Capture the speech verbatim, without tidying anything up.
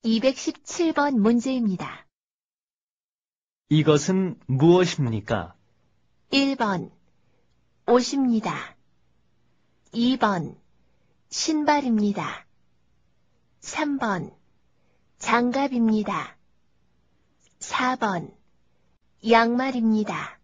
이백십칠 번 문제입니다. 이것은 무엇입니까? 일 번 옷입니다. 이 번 신발입니다. 삼 번 장갑입니다. 사 번 양말입니다.